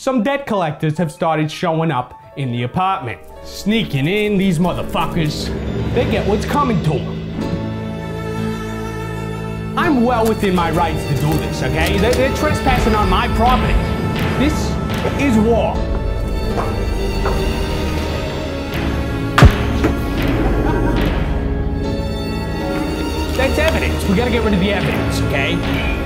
some debt collectors have started showing up in the apartment. Sneaking in, these motherfuckers. They get what's coming to them. I'm well within my rights to do this, okay? They're trespassing on my property. This is war. That's evidence. We gotta get rid of the evidence, okay?